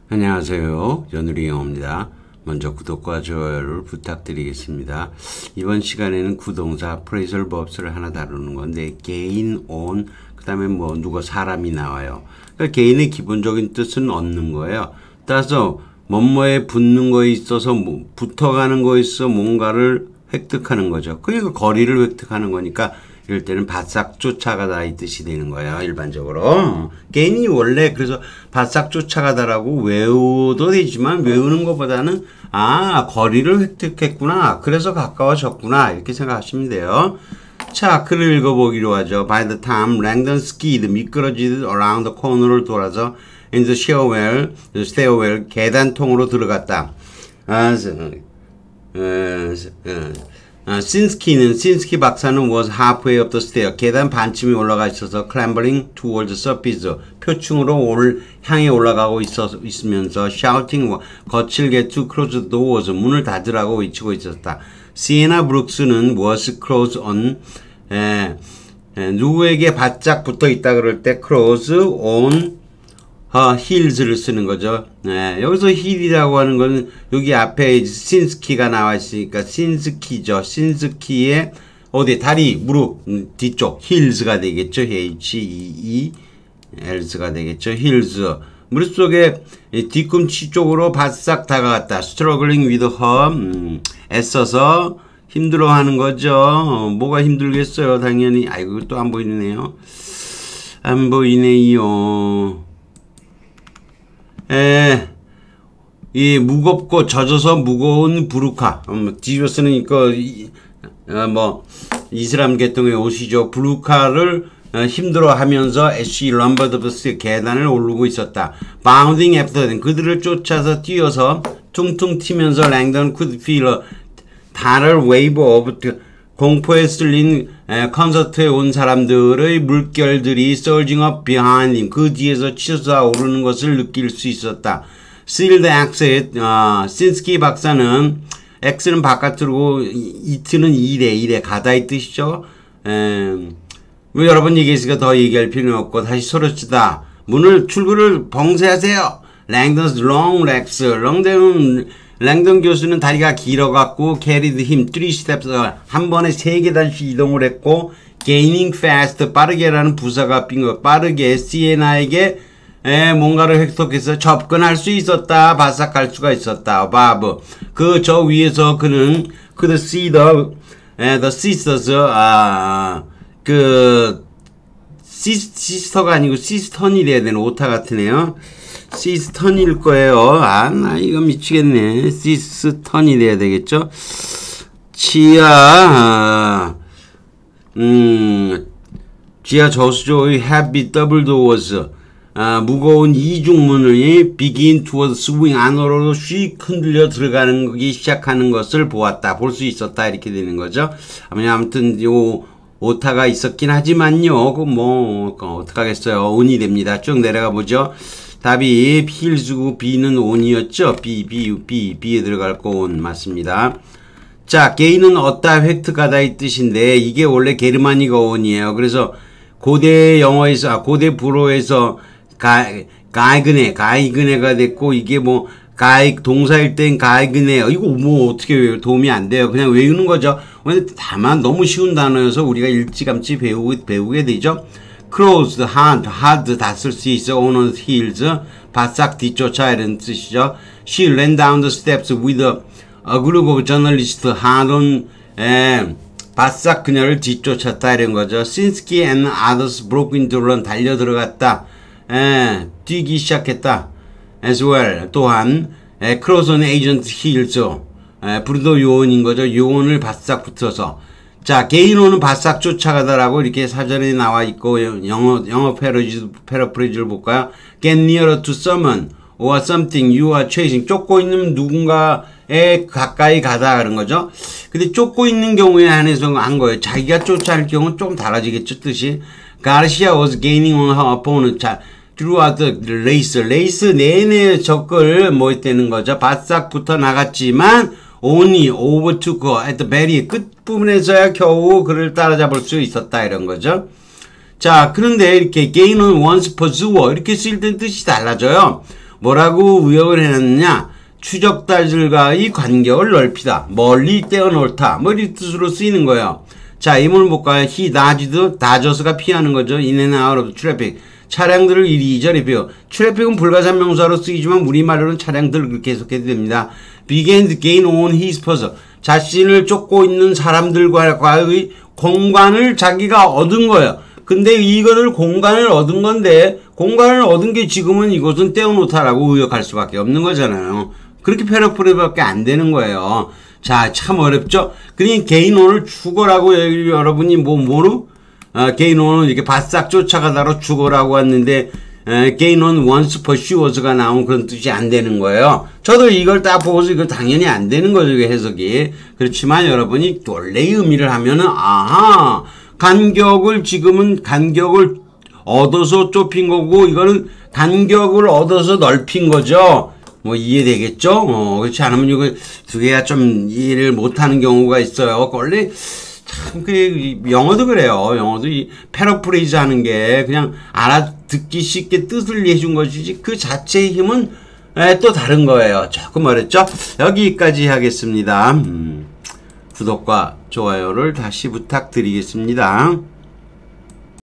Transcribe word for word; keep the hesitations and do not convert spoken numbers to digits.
안녕하세요. 연우리 영어입니다. 먼저 구독과 좋아요를 부탁드리겠습니다. 이번 시간에는 구동사 appraisal verbs를 하나 다루는 건데 gain, on, 그 다음에 뭐 누가 사람이 나와요. 그러니까 gain의 기본적인 뜻은 얻는 거예요. 따라서 뭐뭐에 붙는 거에 있어서 뭐 붙어가는 거에 있어 뭔가를 획득하는 거죠. 그러니까 거리를 획득하는 거니까 이럴 때는 바싹 쫓아가다 이 뜻이 되는 거예요. 일반적으로. gain이 원래 그래서 바싹 쫓아가다라고 외워도 되지만 외우는 것보다는 아 거리를 획득했구나. 그래서 가까워졌구나. 이렇게 생각하시면 돼요. 자, 글을 읽어보기로 하죠. By the time Langdon skied 미끄러지듯 around the corner를 돌아서 in the stairwell, the stairwell 계단통으로 들어갔다. 아, 어, 어, 어, 신스키는 신스키 박사는 was halfway up the stair 계단 반쯤이 올라가 있어서 clambering towards the surface 표층으로 올 향해 올라가고 있어 있으면서 shouting 거칠게 to close the doors 문을 닫으라고 외치고 있었다. 시에나 브룩스는 was close on 에, 에, 누구에게 바짝 붙어 있다 그럴 때 close on 어, heels를 쓰는 거죠. 네, 여기서 heel이라고 하는 거는 여기 앞에 신스키가 나와 있으니까 신스키죠. 신스키의 어디 다리, 무릎 음, 뒤쪽 heels가 되겠죠. H E E Ls가 되겠죠. heels 무릎 속에 뒤꿈치 쪽으로 바싹 다가갔다. struggling with her 음, 애써서 힘들어하는 거죠. 어, 뭐가 힘들겠어요. 당연히 아이고 또 안 보이네요. 안 보이네요. 에, 이 무겁고 젖어서 무거운 부르카 음, 뒤로 쓰는 이거 어, 뭐 이슬람 계통의 옷이죠. 부르카를 어, 힘들어하면서 she lumbered up the stairs 계단을 오르고 있었다. bounding after them 그들을 쫓아서 뛰어서 퉁퉁 튀면서 랭던 could feel a tidal wave of 공포에 쓸린 에, 콘서트에 온 사람들의 물결들이 surging up behind him 그 뒤에서 치솟아 오르는 것을 느낄 수 있었다. sealed exit 어, 신스키 박사는 X는 바깥으로 이트는 이래 이래 가다 이 뜻이죠. 에, 뭐 여러 번 얘기했으니까 더 얘기할 필요는 없고 다시 소리치다. 문을 출구를 봉쇄하세요. 랭던's long legs 랭던 랭던 교수는 다리가 길어갖고 carried him three steps 한 번에 세 계단씩 이동을 했고 gaining fast 빠르게라는 부사가 빈 거 빠르게 시에나에게 에, 뭔가를 획득해서 접근할 수 있었다. 바싹할 수가 있었다. 바브 그 저 위에서 그는 could see the 에, the sisters 아 그 시스터가 아니고 시스턴이 돼야 되는 오타 같으네요. 시스턴일 거예요. 아, 나 이거 미치겠네. 시스턴이 돼야 되겠죠. 지하, 음, 지하 저수조의 heavy double doors, 아, 무거운 이중문이 begin to swing 안으로 휙 흔들려 들어가는 기 시작하는 것을 보았다. 볼 수 있었다. 이렇게 되는 거죠. 아무튼 요 오타가 있었긴 하지만요. 그 뭐, 어떡하겠어요. 온이 됩니다. 쭉 내려가 보죠. 답이 힐즈고 B는 온이었죠. B, B, B, B에 들어갈 거 온 맞습니다. 자, 게인은 얻다 획득하다 이 뜻인데 이게 원래 게르마니가 온이에요. 그래서 고대 영어에서 아, 고대 불어에서 가 가이그네 가이그네가 됐고 이게 뭐 가이 동사일 땐 가이그네 이거 뭐 어떻게 도움이 안 돼요. 그냥 외우는 거죠. 근데 다만 너무 쉬운 단어여서 우리가 일찌감치 배우게 배우게 되죠. closed, hard, hard 다 쓸 수 있어. on his heels, 바싹 뒤쫓아 이런 뜻이죠. She ran down the steps with a, a group of journalists hard on, 에, 바싹 그녀를 뒤쫓았다 이런 거죠. Sinsky and others broke into run 달려 들어갔다. 에, 뛰기 시작했다. as well 또한 에, close on agent heels, 에, 불도 요원인 거죠. 요원을 바싹 붙어서. 자, 게인호는 바싹 쫓아가다라고 이렇게 사전에 나와 있고, 영어, 영어 패러지, 패러프레이즈를 볼까요? Get nearer to someone or something you are chasing. 쫓고 있는 누군가에 가까이 가다, 그런 거죠. 근데 쫓고 있는 경우에 한해서 한 거예요. 자기가 쫓아할 경우는 조금 달라지겠죠, 뜻이. Garcia was gaining on her opponent. 자, throughout the race. 레이스 내내 적을 뭐 했다는 거죠. 바싹 붙어 나갔지만, only overtook her at the very 끝부분에서야 겨우 그를 따라잡을 수 있었다 이런 거죠. 자, 그런데 이렇게 gain은 once pursuer 이렇게 쓸 땐 뜻이 달라져요. 뭐라고 의역을 해놨느냐? 추적자들과의 간격을 넓히다. 멀리 떼어놓다. 뭐 이 뜻으로 쓰이는 거예요. 자, 이 문을 볼까요? he dodged, dodgers가 피하는 거죠. in and out of traffic. 차량들을 이리저리 피해. 트래픽은 불가산명사로 쓰이지만 우리말로는 차량들을 그렇게 해석해도 됩니다. began to gain on his person. 자신을 쫓고 있는 사람들과의 공간을 자기가 얻은 거예요. 근데 이거를 공간을 얻은 건데 공간을 얻은 게 지금은 이것은 떼어놓다라고 의역할 수밖에 없는 거잖아요. 그렇게 패러프레이밖에 안 되는 거예요. 자, 참 어렵죠? 그러니 개인원을 죽어라고 여러분이 뭐, 뭐로? 아, 개인원은 이렇게 바싹 쫓아가다로 죽어라고 왔는데, 개인원 once pursuers가 나온 그런 뜻이 안 되는 거예요. 저도 이걸 딱 보고서 이거 당연히 안 되는 거죠, 이게 해석이. 그렇지만 여러분이 원래의 의미를 하면은, 아하, 간격을 지금은 간격을 얻어서 좁힌 거고, 이거는 간격을 얻어서 넓힌 거죠. 뭐 이해되겠죠? 어, 그렇지 않으면 이거 두 개가 좀 이해를 못하는 경우가 있어요. 원래 참 그 영어도 그래요. 영어도 이 패러프레이즈 하는 게 그냥 알아듣기 쉽게 뜻을 내준 것이지 그 자체의 힘은 에, 또 다른 거예요. 조금 어렵죠? 여기까지 하겠습니다. 음, 구독과 좋아요를 다시 부탁드리겠습니다.